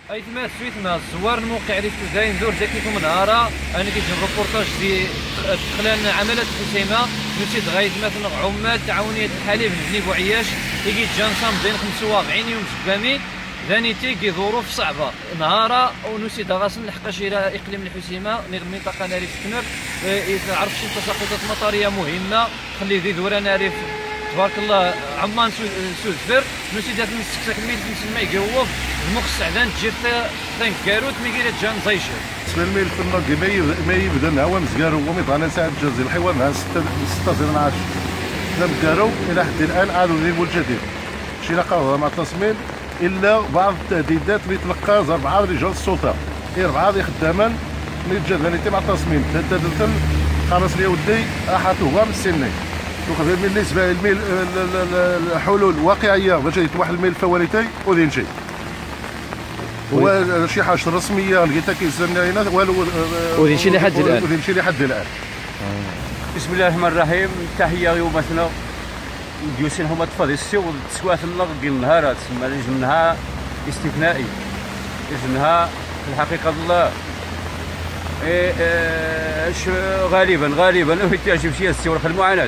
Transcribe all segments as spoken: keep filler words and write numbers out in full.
ايتما سويتنا الزوار الموقع اللي داين دور زكيكم نهارا انا كيجي ريبورتاج دي تقلان عملات الحسيمه نسيت غايد مثلا عمال تعاونيه الحليب بني بوعياش يجي جانسام بين خمسة وأربعين يوم سبامي ذانيتي كي ظروف صعبه نهارا ونسيت غاسل لحقاش الى اقليم الحسيمه نغ المنطقه ناري تكنر عرف شي تساقطات مطريه مهمه خلي ذي دوران ناري تبارك الله عمان سود فر نسيت هاد نسكسك الميل نسمع يقوف المخ السعدان تجي ثانك كاروت ميكيرا جان زايشر بالنسبه للميل في النقي ما يبدا نهار مزكارو وميطانا ساعه جازي الحيوان نهار ستة ستة عشر حنا مزكارو الى حد الان عادوا ذي الجديد شي لقاو مع التصميم الا بعض التهديدات اللي تلقاها اربعه رجال السلطه اربعه اللي خدامان اللي تجا مع التصميم تهددت خلاص لي ودي احطوها من السنين. بالنسبه للميل الحلول واقعيه باش يتوحل الميل الفواليتي ودين شيء هو شي حاجه رسميه لقيتها كيستنى هنا والو ودين شي لحد الان ودين شي لحد الان. بسم الله الرحمن الرحيم. تحيه يومتنا ديوسين هما تفاضي السيو تسوات النغ ديال النهارات تسمى جنها استثنائي جنها في الحقيقه الله إيه إيه غالبا غالبا تعجب شي السيو المعاناه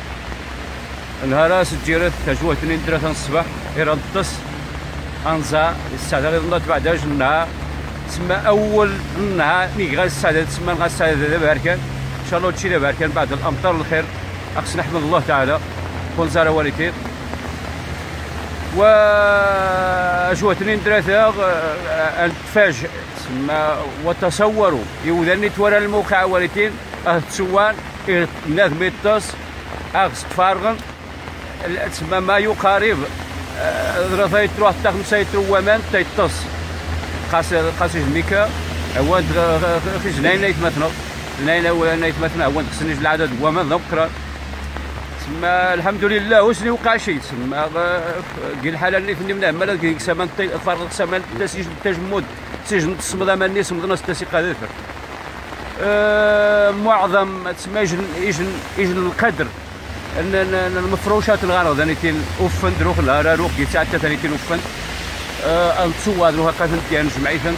نهار سجيرت تجوه اثنين ثلاثة الصباح غير الدس انزا الساعه الله بعد جنها تسمى اول النهار مي غا الساعه تسمى غا الساعه دابا هركان ان شاء الله تشي دابا هركان بعد الامطار الخير اخص نحمد الله تعالى كون زار والدين و جوه اثنين ثلاثة نتفاجئ تسمى وتصوروا يوذني تورى الموقع والدين اه تسوان ناس ميتوس اخص تفارغن تسمى ما يقارب ثلاثة يترو حتى خمسة يترو ومان تيتص خاص خاص الميكا هو في جناين نايت مثلا جناين ولا نايت مثلا هو خصني العدد ومان ذكر تسمى الحمد لله وسني وقع شيء تسمى قال الحاله اللي فني من عمال كي سمان فرق سمان تسجيل التجمد سجن تصمد ماني صمد ناس تسيق هذا معظم تسمى يجن يجن يجن القدر ان المفروشات الغرض يعني تين اوفن دروخ الهرا روح كي ساعه ثاني تين اوفن انتصوا هذو هكا يعني جمعيتهم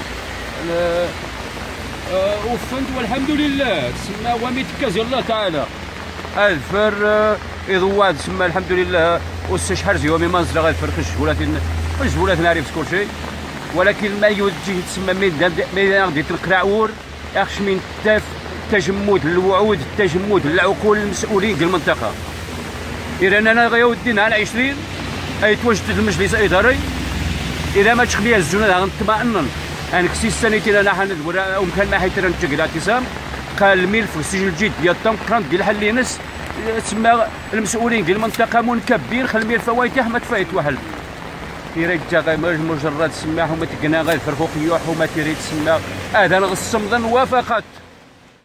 اوفنت والحمد لله تسمى وميتكاز الله تعالى الفر يضواد تسمى الحمد لله واستشحر زي ومي منزل غير فرخش ولا فرخش ولا نعرف كل شيء ولكن ما يوجه تسمى ميدان ميدان غادي تنقراور اخش من تاف تجمد الوعود التجمد العقول المسؤولين ديال المنطقه إذا أنا غيودي نهار عشرين يتواجد المجلس الإداري إذا ما تخليها الزونه غنطمئنن أنا كسي السنتين أنا حند ولا ومكان ما حيت نتجه الاعتصام قال الملف في السجل الجديد ديال الطنقران ديال حلينس تسمى المسؤولين ديال المنطقة منكبين خل الملف فوايته ما تفايت وحل يرجع غير مجرد تسمى حما تقنا غير فرخوق يوح وما تيري تسمى هذا الغصم ظن وفقط